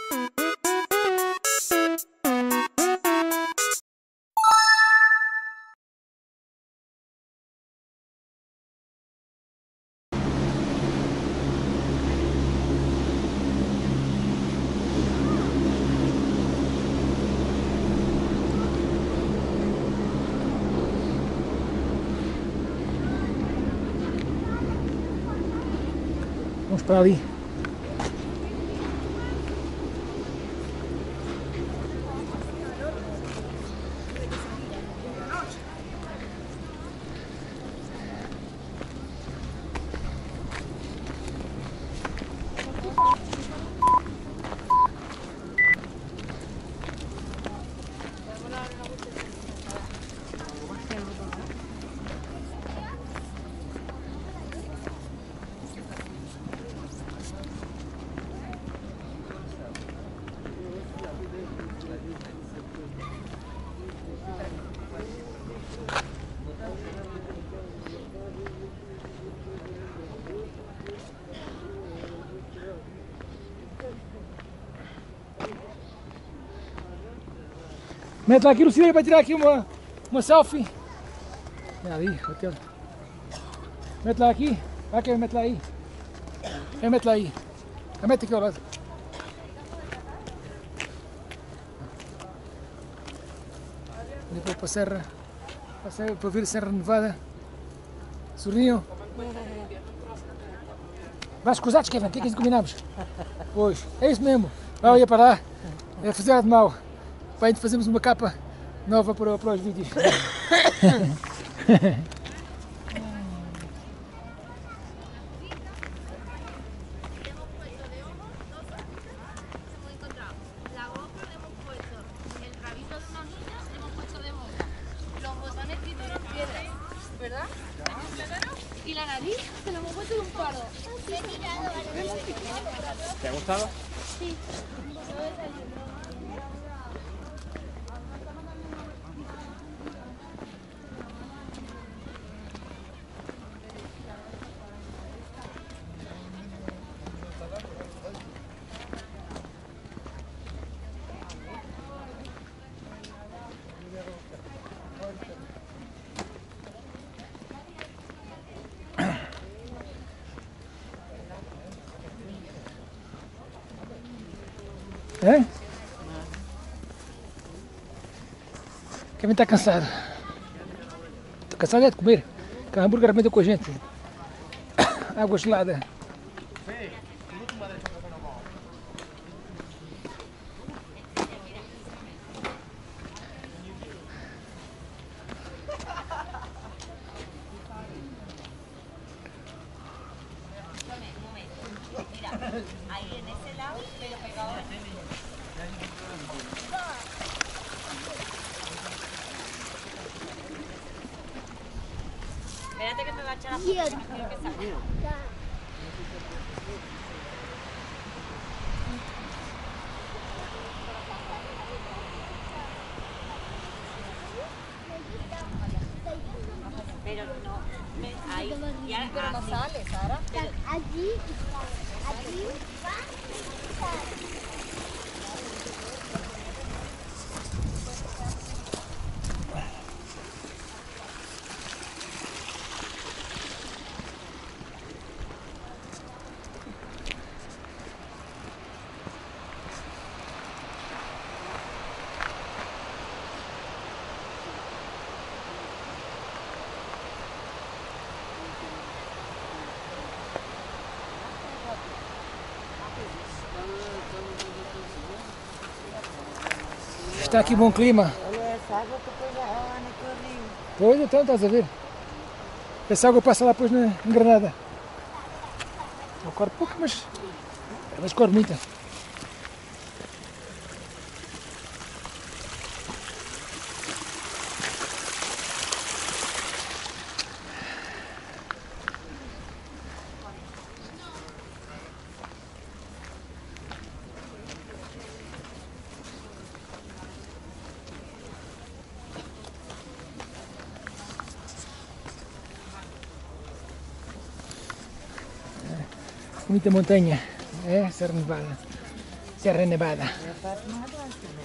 Vamos para ali. Mete lá aqui no cinema para tirar aqui uma selfie. É ali, hotel. Mete lá aqui. Vai que mete lá aí. Mete lá aí. Mete aqui ao lado. Depois para a serra. Para ver a Serra Nevada. Sorriam. Vais cruzados, Kevin, o que é que combinamos? Pois, é isso mesmo. Vai olhar para lá. É fazer de mal. Para a gente fazermos uma capa nova para os vídeos. Y la nariz se lo hemos puesto de un palo. ¿Te ha gustado? Sí. É? Kevin está cansado. Estou cansado é de comer. Que hambúrguer arrebenta com a gente. Água gelada. Ahí en ese lado, pero pegado al medio. Espérate que me va a echar la foto, que quiero que salga. Pero no, ahí ya Pero no sale, Sara. Allí va. Está aqui bom clima. Olha essa água que depois a Ana que eu rio. Pois então, estás a ver? Essa água passa lá depois em Granada. Não corre pouco, mas corre muita. Muita montanha, é Serra Nevada. Serra Nevada. É a parte mais alta, né?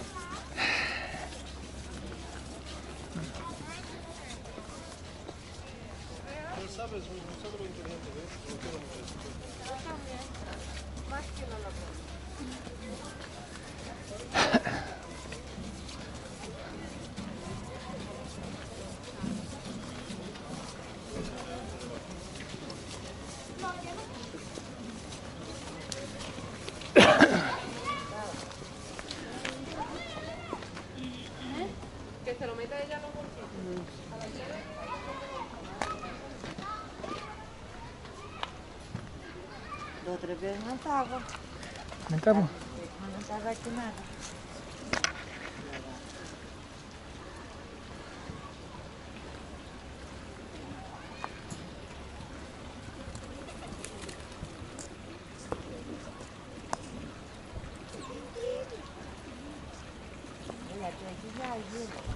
Da outra vez não estava. Não tá bom. Não estava aqui nada. Olha, aqui já é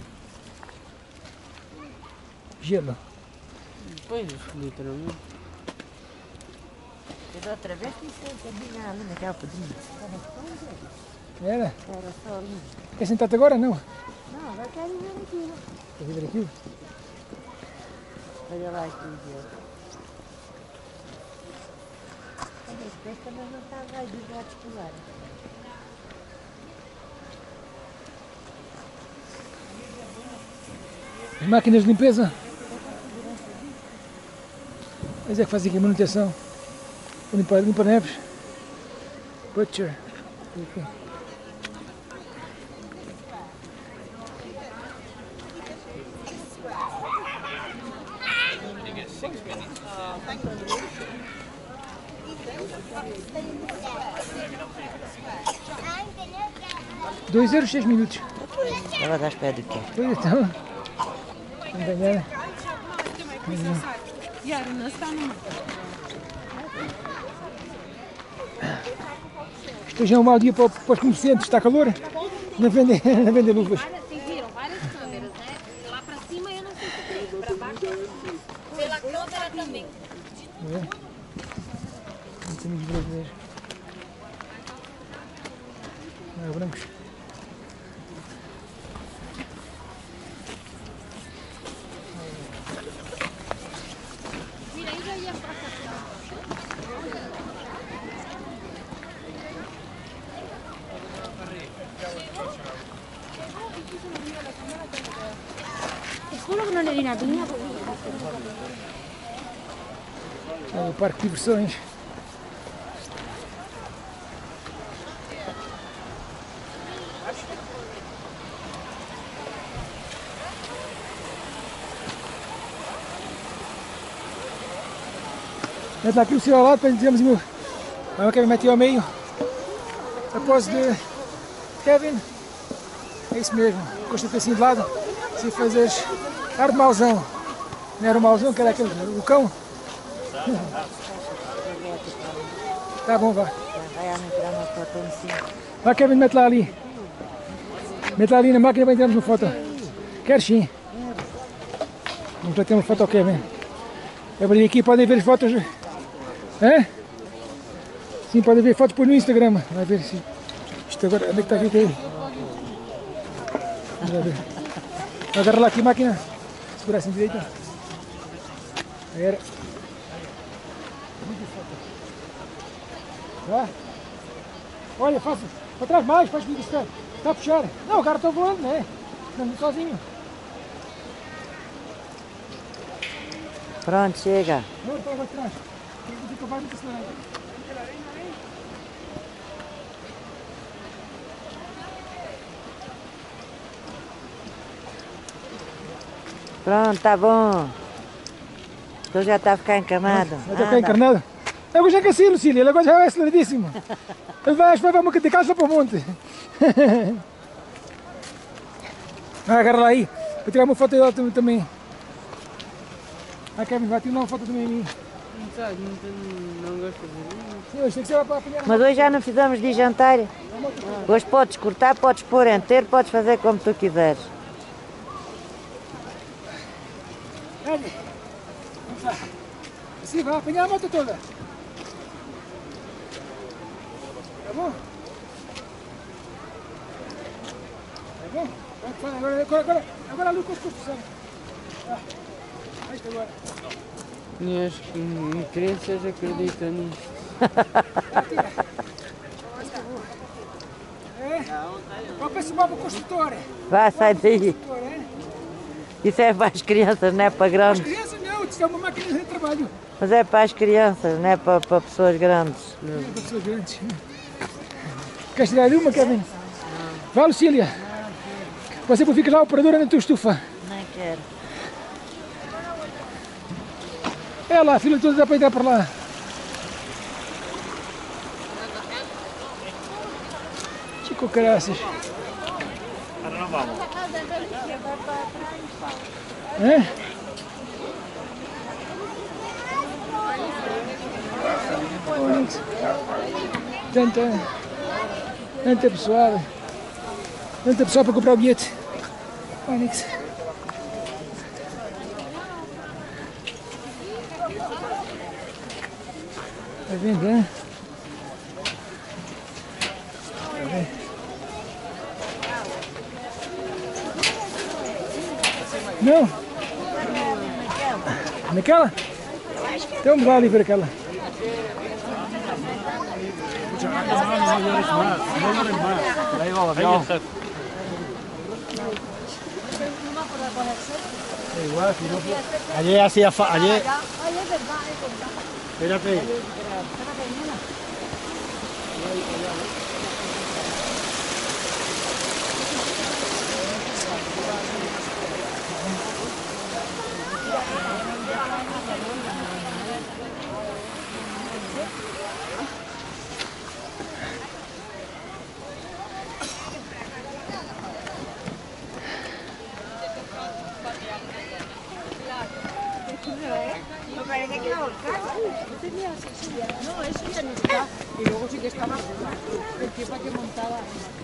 gelo. Gelo. Pois, literalmente. Eu da outra vez fiz ali naquela pedrinha. Era? Era só ali. Quer sentar-te agora? Não. Não, agora quero ver aquilo. Quer ver aquilo? Olha lá aqui o gelo. Depois também não estava aí de articular. As máquinas de limpeza. Mas é que fazem aqui manutenção. Limpa neves. Butcher. Aqui. €2, 6 minutos. Ela dá as pés do quê? Pois então. Vamos ganhar. Hoje é um mau dia para os comerciantes, está calor. Não vendem luvas. Vocês viram várias câmeras, né? Lá pra cima eu não sei se tem, pra baixo pela câmera também. Muitos amigos brasileiros. Não é brancos. Vira aí, já ia pra cá. Te juro que no le di una piña. É o parque de diversões. Mete lá aqui o seu ao lado para dizermos o Kevin meteu ao meio. Após de Kevin. É isso mesmo. Gosta de ter assim de lado. Se fazeres ar de mauzão. Não era o mauzão, que era aquele o cão. Tá bom, vá. Vai a tirar uma foto em cima. Vai, Kevin, mete lá ali. Mete lá ali na máquina para entrarmos uma foto. Queres sim? Vamos lá ter uma foto ao Kevin. Abrir aqui, podem ver as fotos. Hã? Sim, podem ver fotos depois no Instagram. Vai ver se. Isto agora. Onde é que está aqui? Vamos ver. Agarra lá aqui a máquina. Segura assim direita. Aí era. Tá? Olha, faça. Para trás mais, faz vídeo. Está a puxar. Não, o cara está voando, né? Não, sozinho. Pronto, chega. Não, está lá atrás. Fica mais muito acelerado. Pronto, tá bom. Tu já está a ficar encamado. Já está encarnado. Eu vou já que assim, Lucília. Ele agora já é aceleradíssimo. Ele vai uma de casa para o monte. Agarra lá aí. Vou tirar uma foto dela também. Kevin, vai tirar uma foto também a mim. Não sabe, não gosto de ver. Sim, hoje tem que ser para apanhar. Mas hoje já não fizemos de jantar. Hoje podes cortar, podes pôr inteiro, podes fazer como tu quiseres. Vamos lá. Assim, vai apanhar a moto toda. Tá bom? Bom, agora a luz com as construção. Aí está agora. E acho que crianças acreditam nisto. Vou para cima para o construtor. Vai, sai daí. Isso é para as crianças, não é para As grandes. crianças não, isto é uma máquina de trabalho. Mas é para as crianças, não é para pessoas grandes. É para pessoas grandes. Queres tirar uma, Kevin? Vá, Lucília. Você fica lá operadora na tua estufa. Não quero. É lá, a fila toda dá para entrar por lá. Chico caraças. Ahora nos vamos. É? Tanta pessoal para comprar o bilhete. Onix. Vai vendo, né? Não? Naquela? Então vamos lá ali ver aquela. Ayer hacía ayer. Espérate. Y luego sí que estaba el tipo que montaba.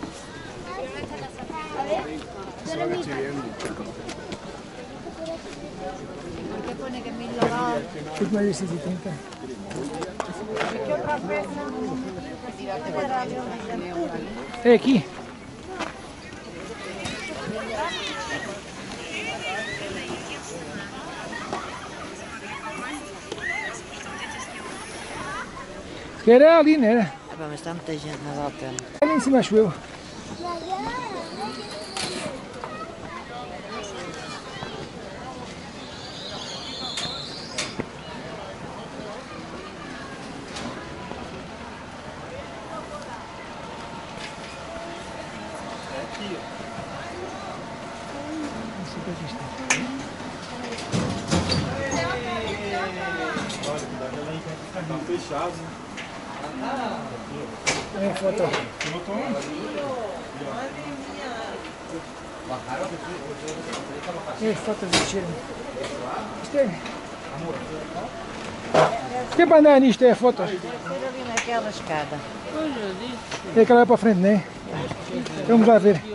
¿Por qué pone que 1000 lavados? Tudo mais de 130. É aqui. Que era ali, né? Ah, mas está muita gente, não vale a pena. Ali em cima, acho eu. É, foto. É, foto de cheiro. Isto é. Tem para andar nisto, é foto. Ser ali naquela escada. É aquela lá para frente, né? Vamos lá ver.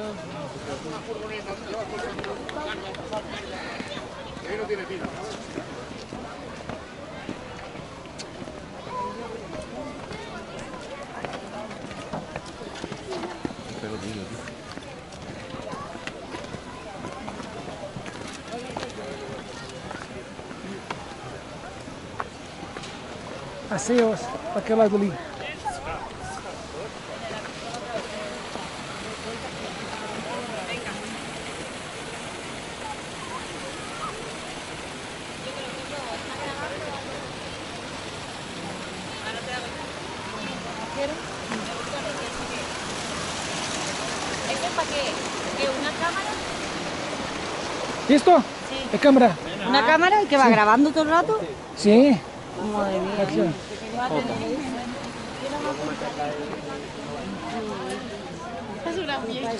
Assim, ó, para aquele lado ali. ¿Eso es para qué? ¿Qué, una cámara? ¿Esto? Sí. ¿Es cámara? ¿Una cámara que va grabando todo el rato? Sí. Madre mía. Acción. Es una mierda.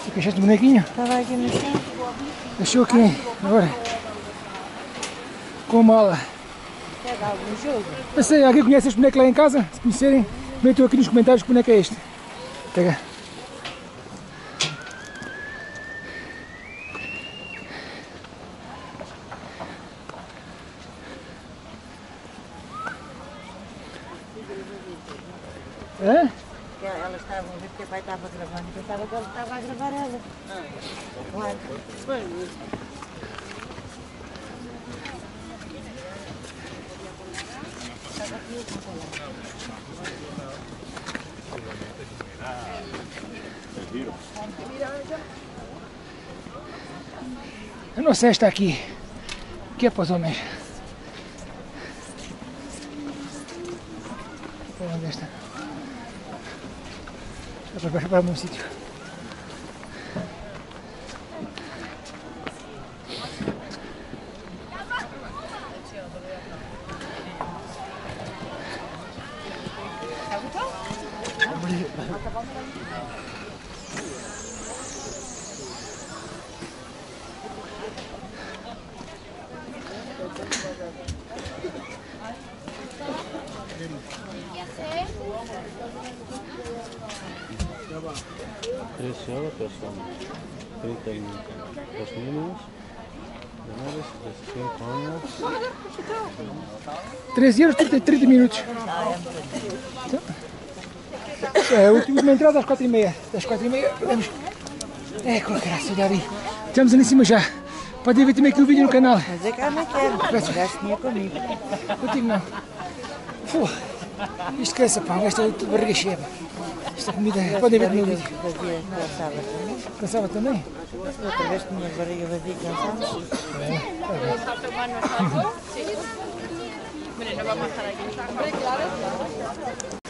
Fica cheio de bonequinho. Estava aqui no chão. Deixou aqui, agora. Com mala. Pega algum jogo? Não sei, alguém conhece este boneco lá em casa? Se conhecerem, metam aqui nos comentários que boneco é este. Pega. Hã? Elas estavam a ver porque o pai estava gravando e pensava que ele estava a gravar ela. Claro. Eu não sei, está aqui. O que é para os homens? Onde está? Para o meu sítio. €13 persona. 30 los niños menores de 5 años. 13 euros, 30 minutos. Então, é a última entrada às 4h30. Das 4h30 podemos. É, com a graça, olha ali. Estamos ali em cima já. Podem ver também aqui o vídeo no canal. Mas é que eu não quero. Já se tinha comigo. Contigo não. Pô, isto cansa, pá. Esta é tudo barriga cheia. Esta comida. Podem ver no meu vídeo. Vazia, cansava também. Cansava também? Outra vez tinha barriga vazia, cansava. Mire, no vamos a estar aquí. Hombre, claro.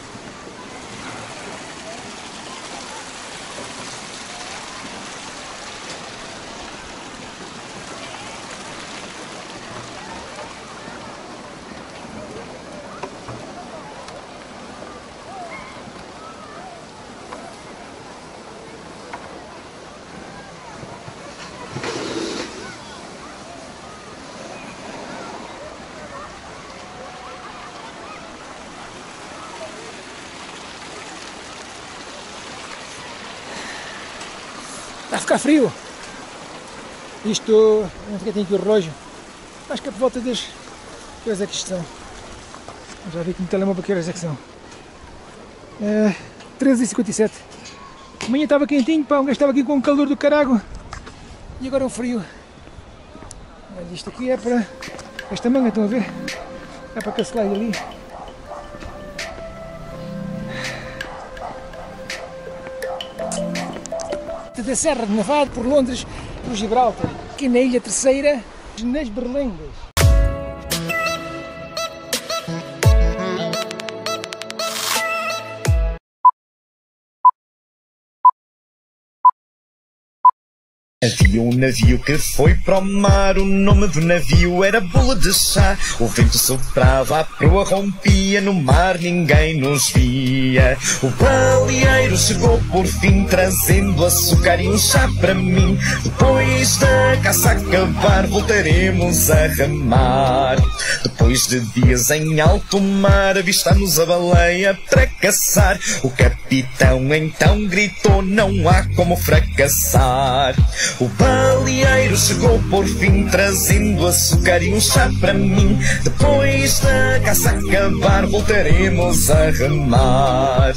Está a ficar frio. Isto, não sei quem tem aqui o relógio. Acho que é por volta das... Que horas é que isto são? Já vi aqui no telemóvel que horas é que são. 13h57. Amanhã estava quentinho, pá, um gajo estava aqui com o calor do carago. E agora o frio. Olha, isto aqui é para... Esta manga, estão a ver? É para cancelar ali. Da Serra de Nevado por Londres, por Gibraltar, aqui na Ilha Terceira, nas Berlengas. Havia um navio que foi para o mar, o nome do navio era Bula de Chá. O vento soprava, a proa rompia, no mar ninguém nos via. O baleeiro chegou por fim, trazendo açúcar e um chá para mim. Depois da caça acabar, voltaremos a remar. Depois de dias em alto mar, avistamos a baleia para caçar. O capitão então gritou, não há como fracassar. O baleeiro chegou por fim, trazendo açúcar e um chá para mim. Depois da caça acabar, voltaremos a remar.